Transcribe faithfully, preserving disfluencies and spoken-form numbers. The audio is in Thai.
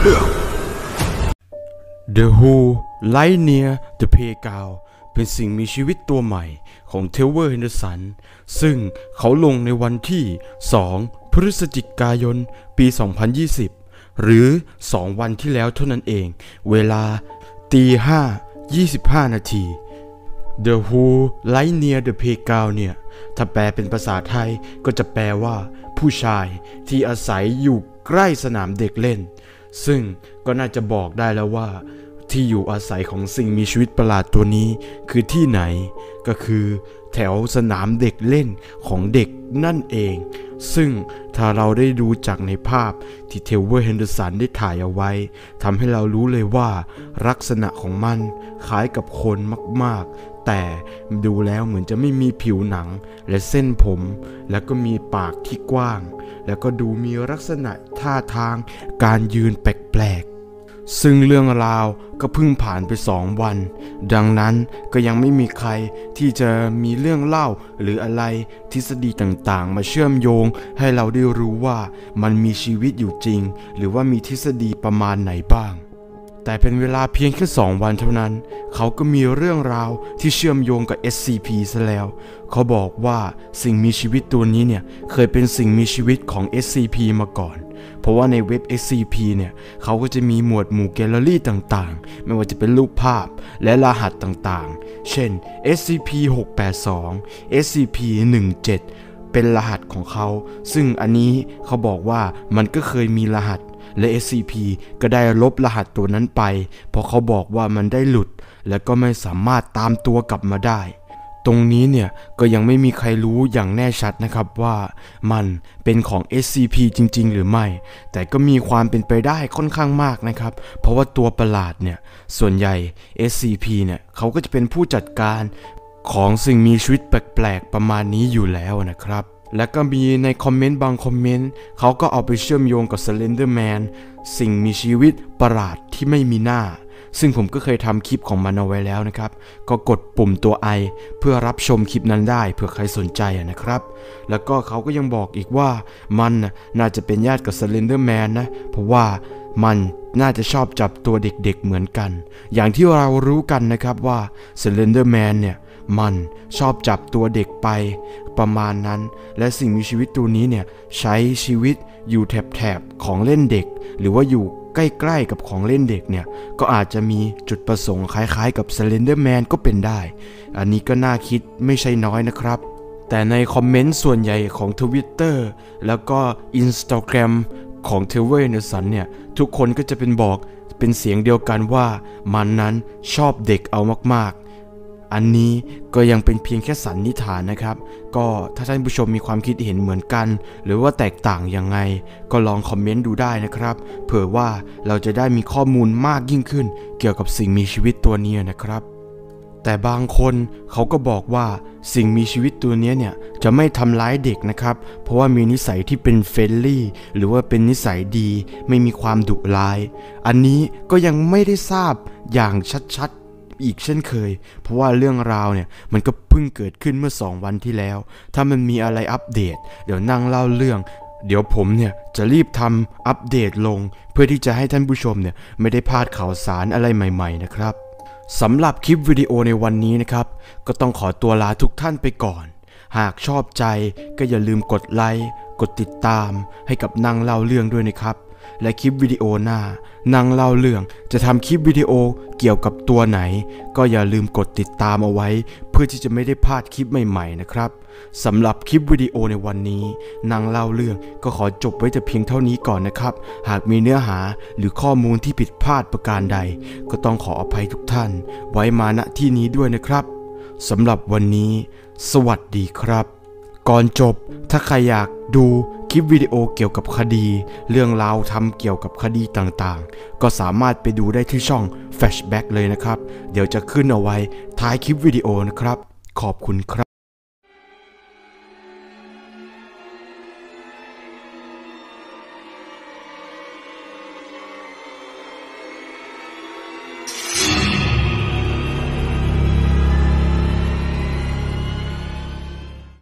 The Who Light Near the Playground เป็นสิ่งมีชีวิตตัวใหม่ของเทเวอร์ เฮนเดอร์สันซึ่งเขาลงในวันที่สองพฤศจิกายนปีสองพันยี่สิบหรือสองวันที่แล้วเท่านั้นเองเวลาตีห้ายี่สิบห้านาที The Who Light Near the Playground เนี่ยถ้าแปลเป็นภาษาไทยก็จะแปลว่าผู้ชายที่อาศัยอยู่ใกล้สนามเด็กเล่นซึ่งก็น่าจะบอกได้แล้วว่าที่อยู่อาศัยของสิ่งมีชีวิตประหลาดตัวนี้คือที่ไหนก็คือแถวสนามเด็กเล่นของเด็กนั่นเองซึ่งถ้าเราได้ดูจากในภาพที่เทเวอร์ เฮนเดอร์สันได้ถ่ายเอาไว้ทำให้เรารู้เลยว่าลักษณะของมันคล้ายกับคนมากๆแต่ดูแล้วเหมือนจะไม่มีผิวหนังและเส้นผมแล้วก็มีปากที่กว้างแล้วก็ดูมีลักษณะท่าทางการยืนแปลกๆซึ่งเรื่องราวก็เพิ่งผ่านไปสองวันดังนั้นก็ยังไม่มีใครที่จะมีเรื่องเล่าหรืออะไรทฤษฎีต่างๆมาเชื่อมโยงให้เราได้รู้ว่ามันมีชีวิตอยู่จริงหรือว่ามีทฤษฎีประมาณไหนบ้างแต่เป็นเวลาเพียงแค่สองวันเท่านั้นเขาก็มีเรื่องราวที่เชื่อมโยงกับ เอส ซี พี ซะแล้วเขาบอกว่าสิ่งมีชีวิตตัวนี้เนี่ยเคยเป็นสิ่งมีชีวิตของ เอส ซี พี มาก่อนเพราะว่าในเว็บ เอส ซี พี เนี่ยเขาก็จะมีหมวดหมู่แกลเลอรี่ต่างๆไม่ว่าจะเป็นรูปภาพและรหัสต่างๆเช่น เอส ซี พี หกแปดสอง เอส ซี พี หนึ่งเจ็ด เป็นรหัสของเขาซึ่งอันนี้เขาบอกว่ามันก็เคยมีรหัสและ เอส ซี พี ก็ได้ลบรหัสตัวนั้นไปเพราะเขาบอกว่ามันได้หลุดและก็ไม่สามารถตามตัวกลับมาได้ตรงนี้เนี่ยก็ยังไม่มีใครรู้อย่างแน่ชัดนะครับว่ามันเป็นของ เอส ซี พี จริงๆหรือไม่แต่ก็มีความเป็นไปได้ค่อนข้างมากนะครับเพราะว่าตัวประหลาดเนี่ยส่วนใหญ่ เอส ซี พี เนี่ยเขาก็จะเป็นผู้จัดการของสิ่งมีชีวิตแปลกๆประมาณนี้อยู่แล้วนะครับและก็มีในคอมเมนต์บางคอมเมนต์เขาก็เอาไปเชื่อมโยงกับ Slenderman สิ่งมีชีวิตประหลาดที่ไม่มีหน้าซึ่งผมก็เคยทำคลิปของมันเอาไว้แล้วนะครับก็กดปุ่มตัว I เพื่อรับชมคลิปนั้นได้เผื่อใครสนใจนะครับแล้วก็เขาก็ยังบอกอีกว่ามันน่าจะเป็นญาติกับ Slenderman นะเพราะว่ามันน่าจะชอบจับตัวเด็กๆเหมือนกันอย่างที่เรารู้กันนะครับว่า Slenderman เนี่ยมันชอบจับตัวเด็กไปประมาณนั้นและสิ่งมีชีวิตตัวนี้เนี่ยใช้ชีวิตอยู่แถบๆของเล่นเด็กหรือว่าอยู่ใกล้ๆกับของเล่นเด็กเนี่ยก็อาจจะมีจุดประสงค์คล้ายๆกับ Slenderman ก็เป็นได้อันนี้ก็น่าคิดไม่ใช่น้อยนะครับแต่ในคอมเมนต์ส่วนใหญ่ของ Twitter แล้วก็ Instagram ของ เทเวอร์ เฮนเดอร์สันเนี่ยทุกคนก็จะเป็นบอกเป็นเสียงเดียวกันว่ามันนั้นชอบเด็กเอามากๆอันนี้ก็ยังเป็นเพียงแค่สันนิษฐานนะครับก็ถ้าท่านผู้ชมมีความคิดเห็นเหมือนกันหรือว่าแตกต่างยังไงก็ลองคอมเมนต์ดูได้นะครับเผื่อว่าเราจะได้มีข้อมูลมากยิ่งขึ้นเกี่ยวกับสิ่งมีชีวิตตัวนี้นะครับแต่บางคนเขาก็บอกว่าสิ่งมีชีวิตตัวนี้เนี่ยจะไม่ทำร้ายเด็กนะครับเพราะว่ามีนิสัยที่เป็นเฟรนลี่หรือว่าเป็นนิสัยดีไม่มีความดุร้ายอันนี้ก็ยังไม่ได้ทราบอย่างชัดๆอีกเช่นเคยเพราะว่าเรื่องราวเนี่ยมันก็เพิ่งเกิดขึ้นเมื่อสองวันที่แล้วถ้ามันมีอะไรอัปเดตเดี๋ยวนั่งเล่าเรื่องเดี๋ยวผมเนี่ยจะรีบทำอัปเดตลงเพื่อที่จะให้ท่านผู้ชมเนี่ยไม่ได้พลาดข่าวสารอะไรใหม่ๆนะครับสำหรับคลิปวิดีโอในวันนี้นะครับก็ต้องขอตัวลาทุกท่านไปก่อนหากชอบใจก็อย่าลืมกดไลค์กดติดตามให้กับนั่งเล่าเรื่องด้วยนะครับและคลิปวิดีโอหน้านั่งเล่าเรื่องจะทำคลิปวิดีโอเกี่ยวกับตัวไหนก็อย่าลืมกดติดตามเอาไว้เพื่อที่จะไม่ได้พลาดคลิปใหม่ๆนะครับสำหรับคลิปวิดีโอในวันนี้นั่งเล่าเรื่องก็ขอจบไว้แต่เพียงเท่านี้ก่อนนะครับหากมีเนื้อหาหรือข้อมูลที่ผิดพลาดประการใดก็ต้องขออภัยทุกท่านไว้มาณที่นี้ด้วยนะครับสำหรับวันนี้สวัสดีครับก่อนจบถ้าใครอยากดูคลิปวิดีโอเกี่ยวกับคดีเรื่องราวทำเกี่ยวกับคดีต่างๆก็สามารถไปดูได้ที่ช่อง Flashback เลยนะครับเดี๋ยวจะขึ้นเอาไว้ท้ายคลิปวิดีโอนะครับขอบคุณครับ